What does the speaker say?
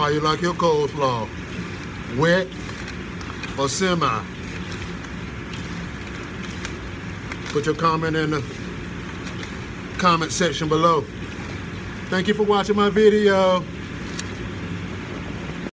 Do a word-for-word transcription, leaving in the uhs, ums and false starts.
How you like your coleslaw? Wet or semi? Put your comment in the comment section below. Thank you for watching my video.